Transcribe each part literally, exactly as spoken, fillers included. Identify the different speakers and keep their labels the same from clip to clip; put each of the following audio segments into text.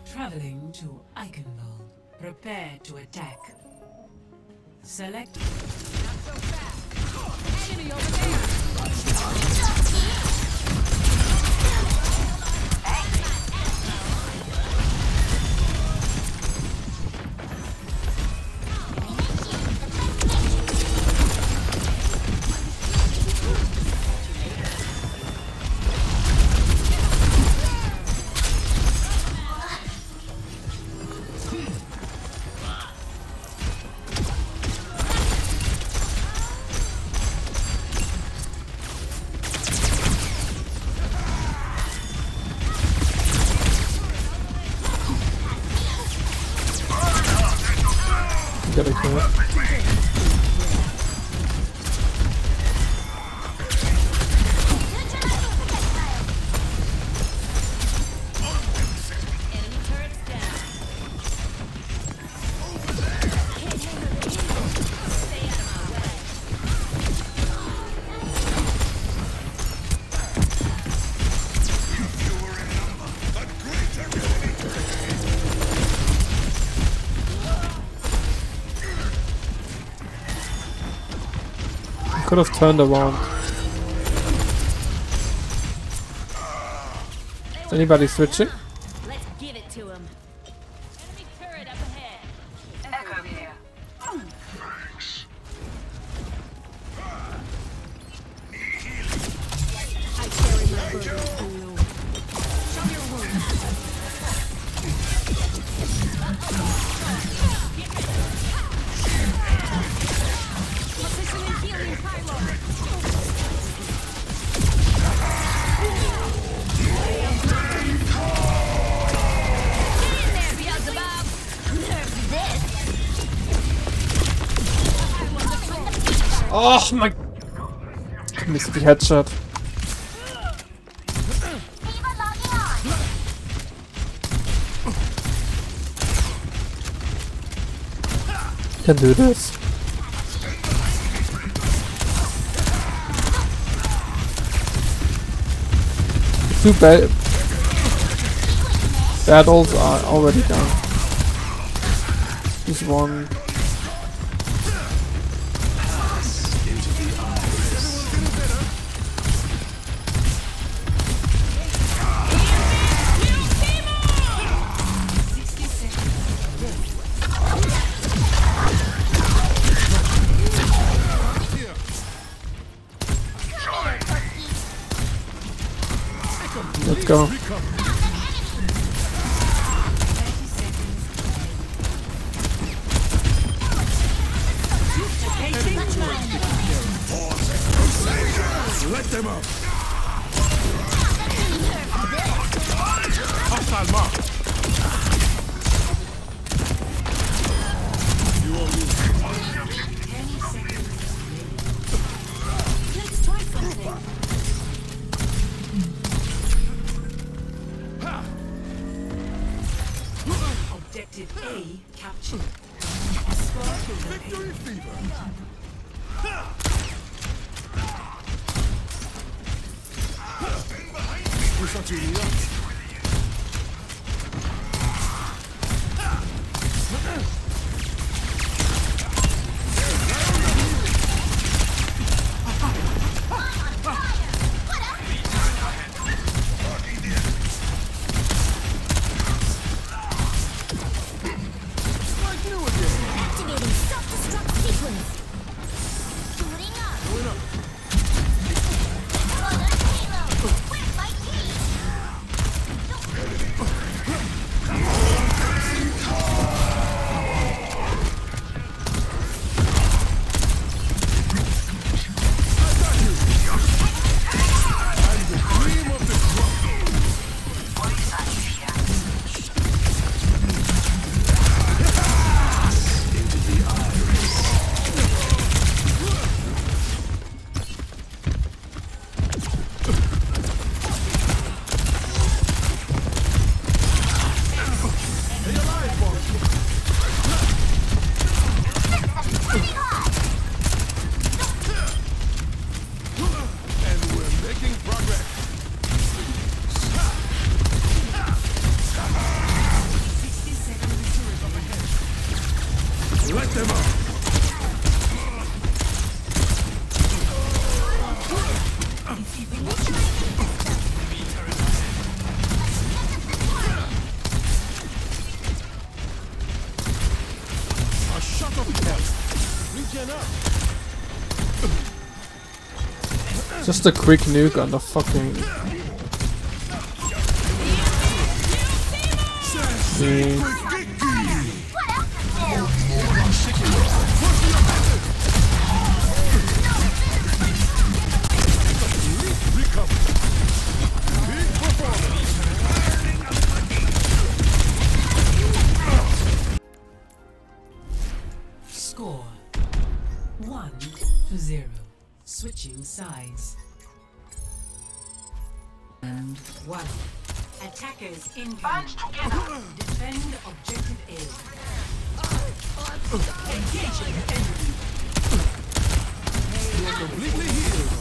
Speaker 1: Traveling to Eichenwald. Prepare to attack. Select.
Speaker 2: Not so fast. Enemy over there.
Speaker 3: Gotta kill it. Could have turned around. Anybody switching?
Speaker 2: Let's give it to him. Enemy turret up ahead.
Speaker 1: Echo here.
Speaker 2: I carry my burden for you. Show your wounds. Positioning healing pylon.
Speaker 3: Oh my! Missed the headshot. Can do this. Two bad battles are already done. This one. Let's go.
Speaker 4: Let them up. Hostile mark. You are
Speaker 2: Let's try something.
Speaker 1: Objective A captured. Escort to the
Speaker 4: victory fever. Push on to you.
Speaker 2: Activating self-destruct sequence. Suiting up.
Speaker 4: Going up.
Speaker 2: Other halo. Where's my team?
Speaker 3: Just a quick nuke on the fucking. Mm.
Speaker 1: Score one to zero. Switching sides. And one. Attackers incoming. Defend objective A. Engaging enemy.
Speaker 4: You are completely healed.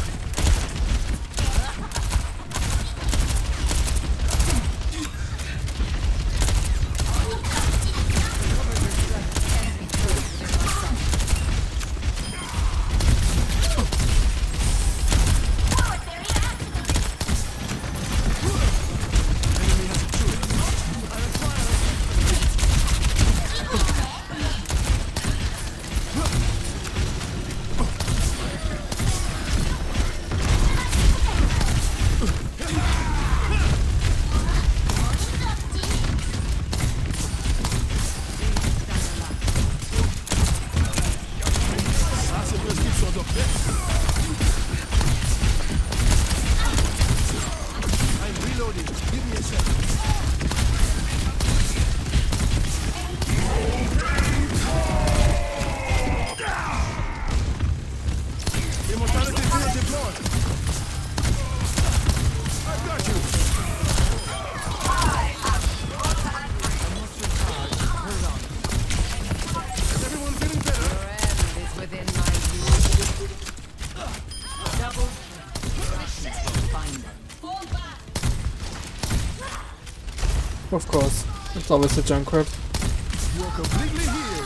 Speaker 3: Of course, it's always a Junkrat.
Speaker 4: You are completely healed.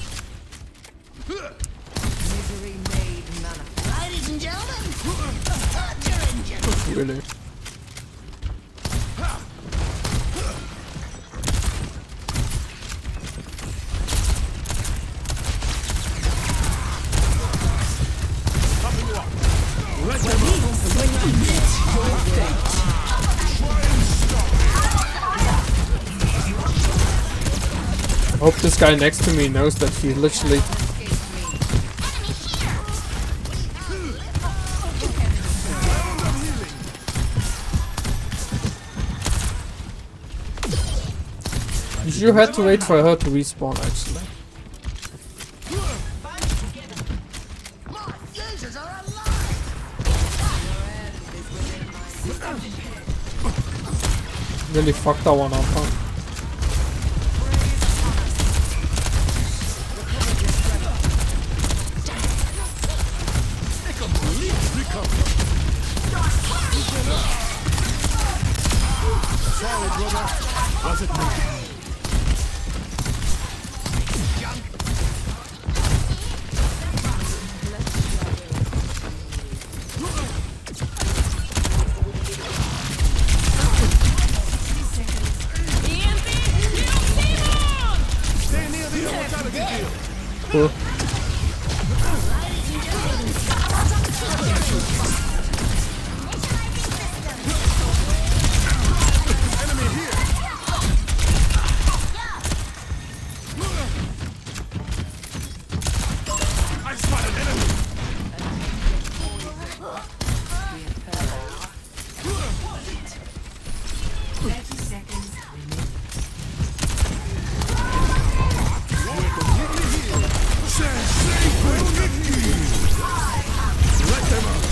Speaker 2: Misery made manifest. Ladies and gentlemen, start your engines.
Speaker 3: Really.
Speaker 4: Let them up.
Speaker 3: I hope this guy next to me knows that he literally. You had to wait for her to respawn actually. Really fucked that one up, huh?
Speaker 4: Sorry, brother. Was it me? Stay near the immortality field.
Speaker 3: Cool.
Speaker 4: Enemy here. I spot an enemy.
Speaker 1: thirty seconds remaining.
Speaker 4: Let them up.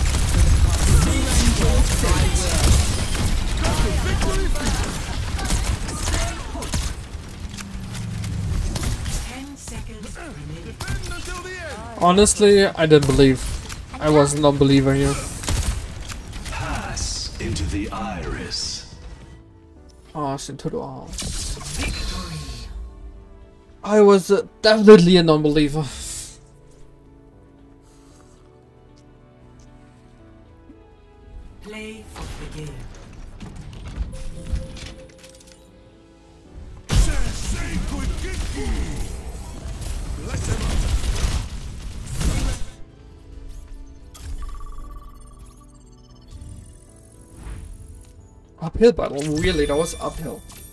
Speaker 1: Ten seconds remaining.
Speaker 4: Defend until the end.
Speaker 3: Honestly, I didn't believe. I was a non-believer here.
Speaker 5: Pass into the iris.
Speaker 3: Arse into the arms. I was uh, definitely a non-believer.
Speaker 1: Play of the game.
Speaker 4: Let them up.
Speaker 3: Uphill battle, really, that was uphill.